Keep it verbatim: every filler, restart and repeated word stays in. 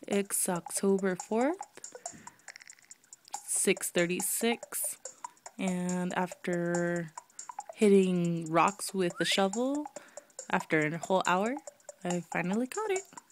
It's October fourth, six thirty-six, and after hitting rocks with a shovel, after a whole hour, I finally caught it.